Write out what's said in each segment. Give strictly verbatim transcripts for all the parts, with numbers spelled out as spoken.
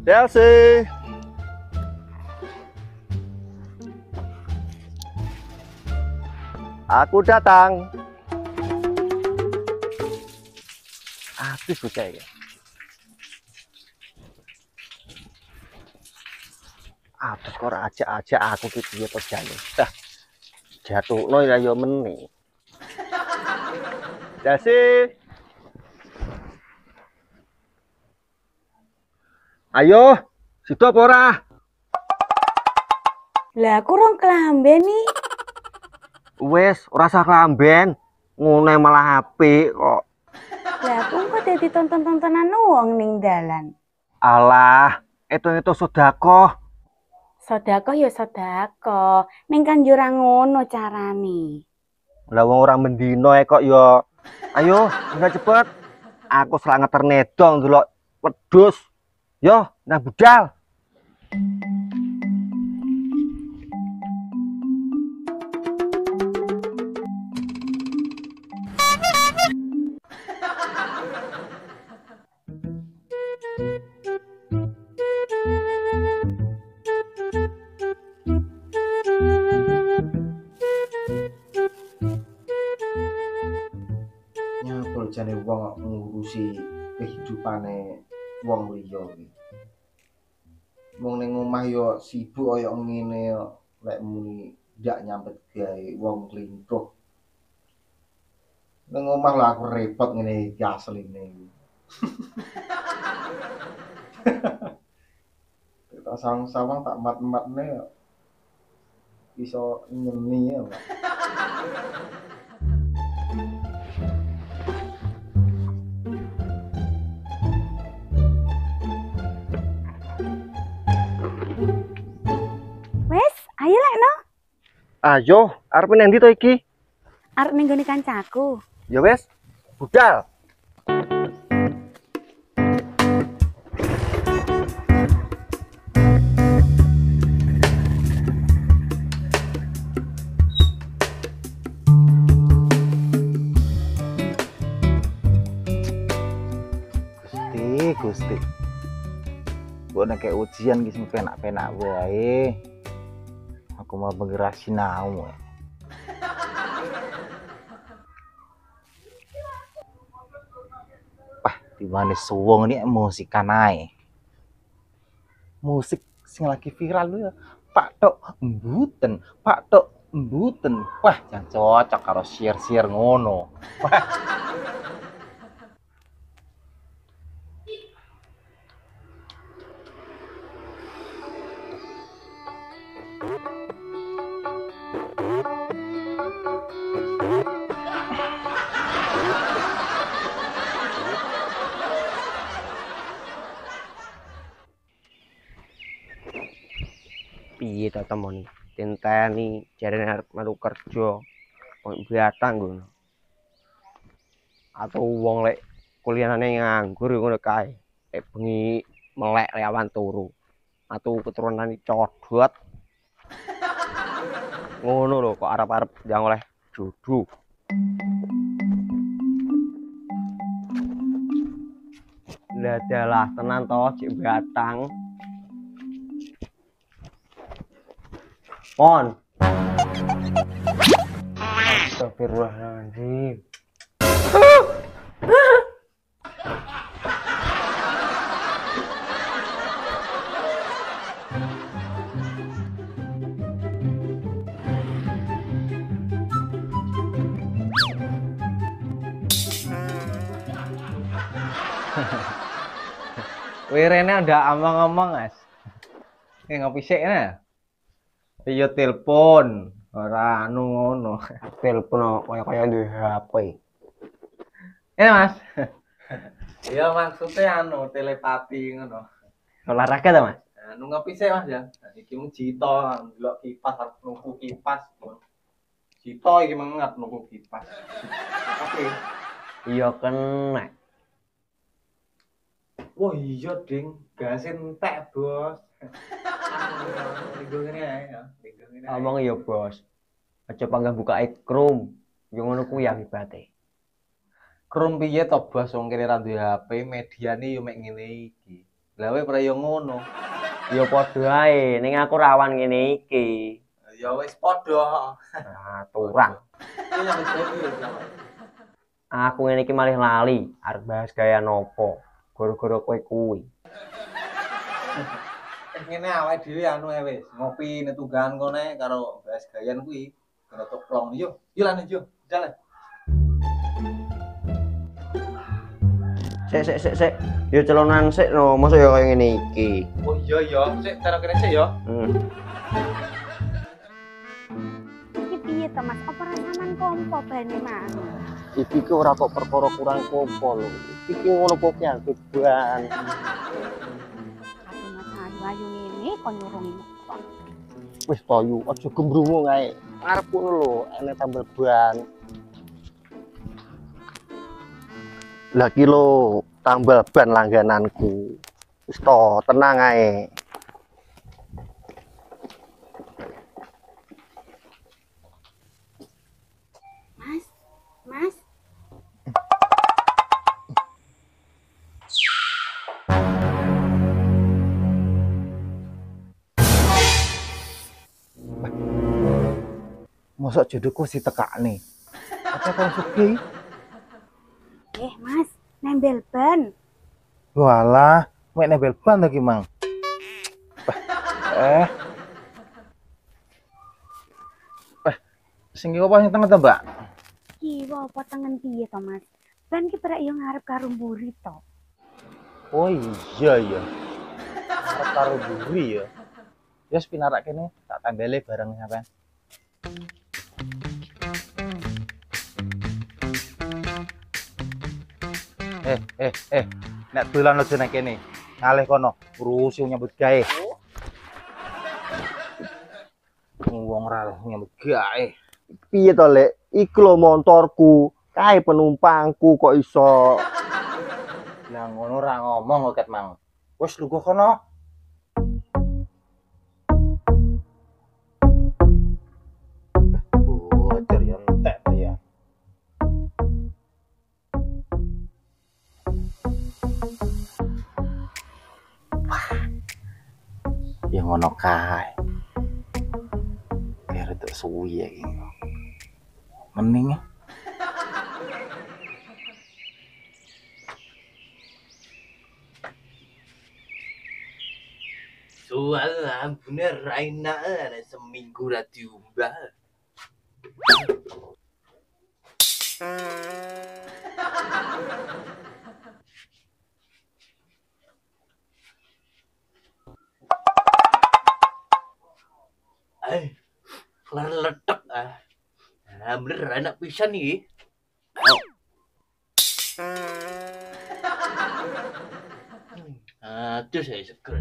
Chelsea. Aku datang. Habis bocah iki. Apa kok aja-aja aku ki piye to jane. Dah. Jatuhno ya yo meni. Chelsea. Ayo, sido apa ora? Lah aku rong kelamben nih. Wes, ora usah kelamben. Ngono malah apik kok. Lah aku kok dadi tonton-tontonan wong ning dalan. Alah, itu-itu sedekah. Sedekah ya sedekah. Ning kan yo ora ngono carane. Lah wong ora mendino e kok ya. Ayo, enggak cepet. Aku selak ngeter nedong delok wedhus. Yo, nang budal. Nyapa jane wong ngurusi kehidupane wong liya iki. Wong ning omah yo sibuk kaya ngene yo lek muni ndak nyambet gawe wong lintuh. Ning omah lah aku repot ngene iki asline iki. Tak sawang-sawang tak mat-matne yo iso nyeni ya. Wes, ayo lek no. Ayo, arep nendi to iki? Arep ning gone kancaku. Ya wes, budal. Gusti, Gusti. Mbok nek kayak ujian ki sing penak-penak wae. Aku mau bergerak sinau. Wah, di mana suwung ini musikan ae. Musik sing lagi viral lho ya. Pak Tok Mbuten, Pak Tok Mbuten. Wah, jangan cocok karo share-share ngono. Wah. Piye to temoni? Tenteni jarene arep melu kerja. Kok biatang ngono. Atau wong lek kuliahane nganggur ngono kae. Lek bengi melek lek awan turu. Atau keturunane codot. Ngono lho kok arep-arep yang oleh jodoh. Lah dalah tenan to cek batang. Mon. Astagfirullahaladzim. Wirene udah omong-omong, Mas. Kayak ngopi sik nah. Iya telepon, ora anu ngono. Telepon kaya-kaya duwe H P. Ya, Mas. Iya maksudnya anu telepati ngono. Olahraga ta, Mas? Anu ngopi sik, Mas ya. Iki mung Cito ndelok kipas arep nunggu kipas. Cito iki mengat nunggu kipas. Oke. Iya kena. Wah iya ding, gas entek bos. Linggo ngene ae ya, linggo ngene. Omong ya bos. Aja panggah buka Chrome. Yo ngono kuwi akibate. Chrome piye to bos wong kene ra duwe H P, mediane yo mek ngene iki. Lah kowe ora yo ngono. Ya padha ae, ning aku rawan ngene iki. Ya wis padha. Aturan. Iki nyambut gawe piye sampe? Aku ngene iki malih lali, arep bahas gaya nopo. Gara-gara kowe kuwi. Eh ngene awake dhewe anu ae wis, ngopi netugan kene karo bahas gayan kuwi. Kena toplong yo. Yo lan yo, jalan. Sik sik sik sik. Yo celonan sik no, mosok yo kaya ngene iki. Oh iya ya, sik taruh kene sik ya. Hmm. Iki piye to Mas? Apa rasaman kompo bane Mas? Iki ki ora kok perkara kurang kompo lho. Iki ngono poke aku ban. Aduh Mas ayu ayu ngene kok nyurungi motor. Wis to yu, aja gembrungu ae. Arep ngono lho, enek tambal ban. Lah ki lho, tambal ban langgananku. Wis to, tenang ae. Mas, Mas. Mosok jodohku si tekakne. Apa kau sugih? Eh Mas, nembel ban. Walah, mek nebel ban lagi, Mang. Eh. Eh, sing iki apa sing tengah ta, Mbak? Kiwa apa tangan piye to Mas? Ban ki prek yo ngarep karo mburi to. Oh iya ya. Arep karo buri ya. Ya spinarak kene tak tambele bareng sampean. Eh, eh, eh. Nek dolan aja nang kene. Ngalih kono, urusi nyambut gawe. Wong ra nyambut gawe. Piye to, Lek? Iku lho montorku, kae penumpangku kok iso. Lah ngono ra ngomong kok ket Mang. Wis lugu kono. Bocor ya entek to ya. Ya ngono kae. Kaya rada suwi ya iki. Mending ya. Soal bener Raina ada seminggu ra diumbah. Eh, kelar letek ah. Nah, bener enak pisan nih. Aduh, saya seger.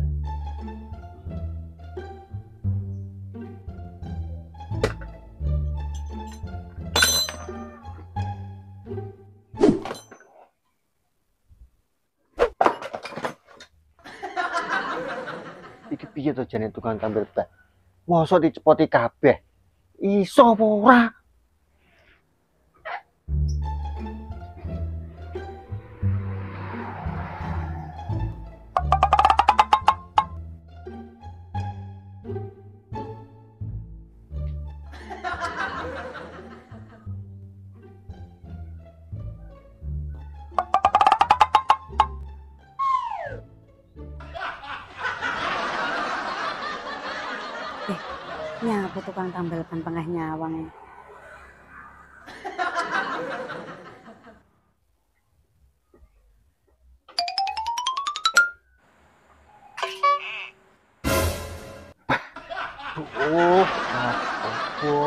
Iki piye to jane tukang tambal ban? Mosok dicepoti kabeh. Iso apa ora? Nyapa tukang tambal ban tengah nyawang. Oh, apa?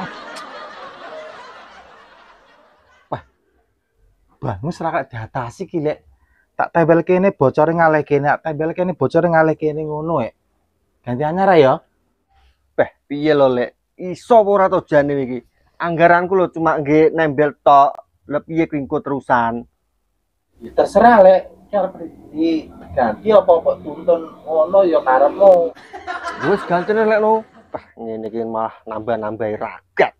Wah, bangus ra kak diatasi ki lek. Tak tempel kene bocor ngalih kene, tak tempel kene bocor ngalih kene ngono e. Ganti anyar ya. Beh, piye lho, Lek? Iso apa ora to jane iki? Anggaranku lho cuma nggih nembel tok. Lah piye kuwi engko terusan? Ya terserah lek, arep diganti apa-apa tuntun ngono ya karepmu. Wis gantene Lek lho. Bah, ngene iki malah nambah-nambahi ragat.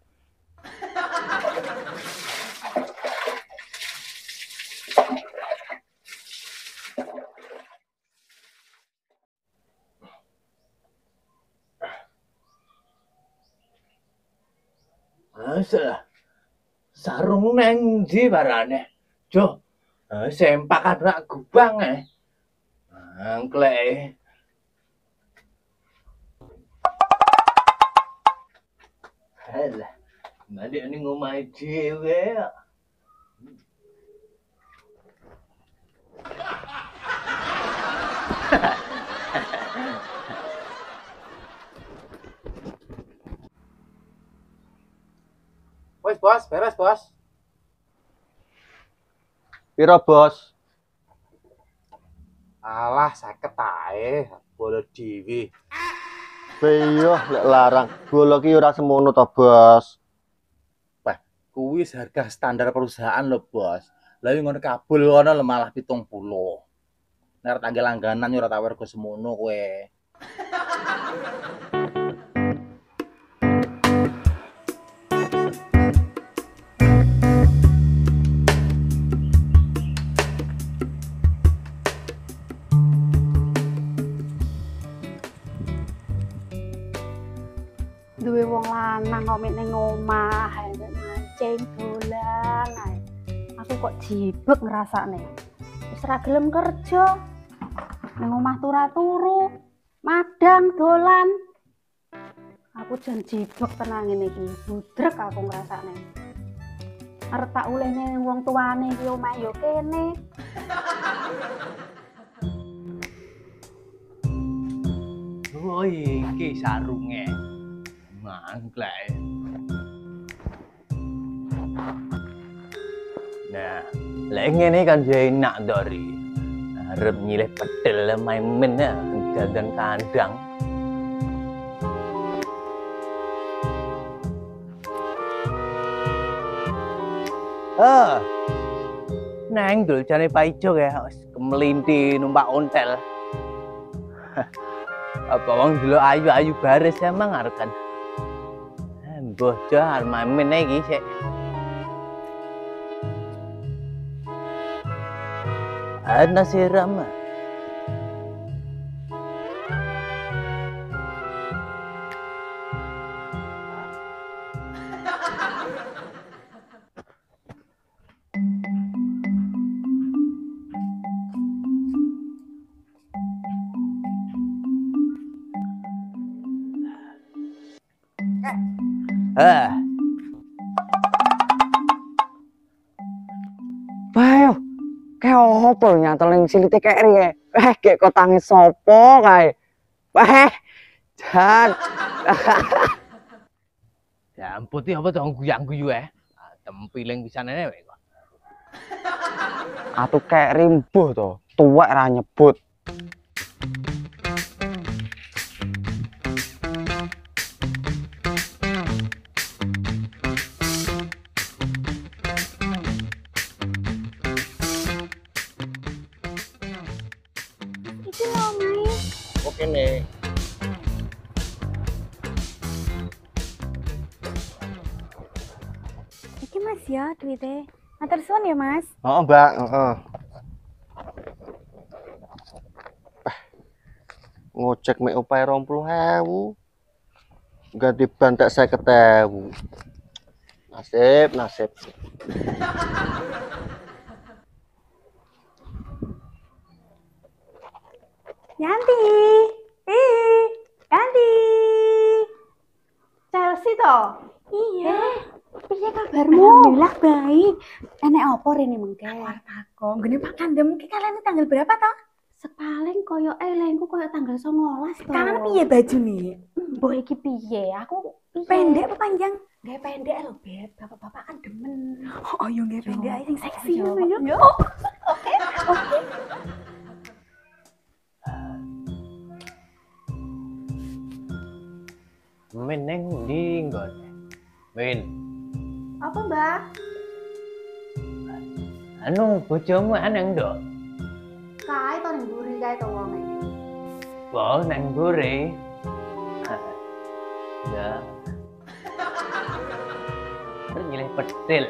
Asa sarung neng ndi barane? Jo, eh, sempak anak gubang eh. Angklek. Halah, balik ning omahe dhewe. Wes bos, beres bos. Piro, Bos? Alah, seket ae, bolo dhewe. Iya, lek larang. Bola ki ora semono to, Bos. Kuwi harga standar perusahaan lho, Bos. Lah ngono kabul ngono lho malah pitung puluh. Nek tanggal langganan yo ora tak wergo semono kowe. Duwe wong lanang kok mek ning omah, ae mancing dolan ae. Aku kok jibek ngrasakne. Wis ra gelem kerja. Ning omah turu-turu, madang dolan. Aku jan jibek tenan ngene iki, budrek aku ngrasakne. Arep tak ulehne ning wong tuane iki omah yo kene. Oh iki sarunge. Mangklek. Nah, lek ngene kan yo enak Dori. Arep nyilih pedel maimen dandan kandang. Ah. Nang dul jane paijo ya, kemelinti numpak ontel. Apa wong dulu ayu-ayu baris emang arep kan. Mbah jar mamen iki sik. Ana siram. Ah. Bayo, kayak apa nyateling silite kayak riye? Eh, kayak kotange sopo kae? Eh, jan. Ya ampun apa dong guyang-guyu eh. Tempiling pisanane wae kok. Atuh kayak rimbuh to, tuwek ra nyebut. Iki lho, Mai. Oke nih. Iki Mas ya duwite. Matur suwun ya, Mas. Oh, Mbak, heeh. Eh, ngojek mek upae rong puluh ewu. Ganti ban tak seket ewu. Nasib, nasib. Yanti. Eh, Yanti. Chelsea to? Iya. Piye kabarmu? Alhamdulillah baik. Enek apa rene mengke? Takon, ngene Pak Kandem ki kalian tanggal berapa to? Sepaling koyo elengku koyo tanggal sembilan belas to. Kan piye bajune? Mbok iki piye? Aku pendek apa panjang? Nggak pendek lho, Beb. Bapak-bapak kan demen. Oh, yo nggak pendek ae sing seksi ngono yo. Oke, oke. Men neng ndi nggon. Men, Apa, Mbak? anu bojomu aneng ndok. Kae to ning mburi kae to wonge. Wah, nang mburi. Ya. Terus nyilih pedel.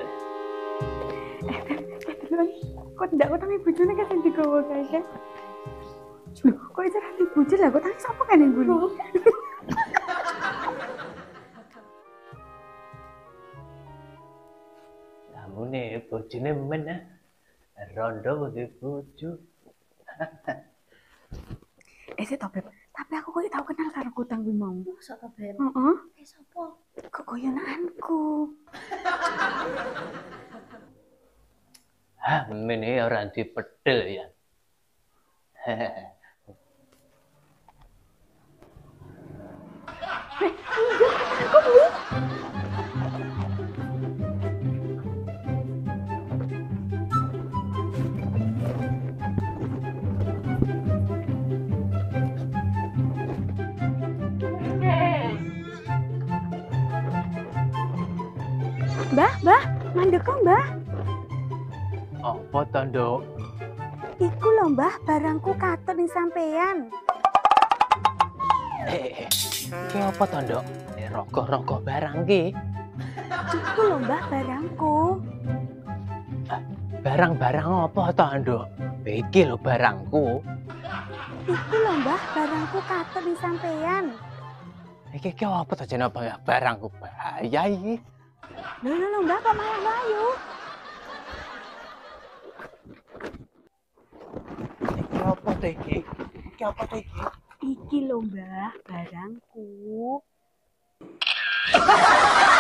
Kok ndak kok tangi bojone kan digowo kae kan? Loh, kok itu ranti bojone lah, kok tangi sapa kan ning mburi? Rupane bojone men ah. Rondo di bojo. Eh sih Beb, tapi aku kok tau kenal karo kutang kuwi mau. Masa to, Beb? Heeh. Eh, sapa? Kegoyonanku. Hah, men iki ora dipedhel ya. Mbah, Mbah, mandek kok, Mbah. Apa to, Nduk? Iku lho, Mbah, barangku katut ning sampean. Eh, eh, iki apa to, Nduk? Eh, rokok-rokok barang ki. Iku lho, Mbah, barangku. Barang-barang apa to, Nduk? Iki lho barangku. Iku lho, Mbah, barangku katut ning sampean. Iki ki apa to jenenge barangku? Bahaya iki. Lho lho lho, Mbah, kok malah mlayu? Iki apa to iki? Iki apa to iki? Iki lho, Mbah, barangku.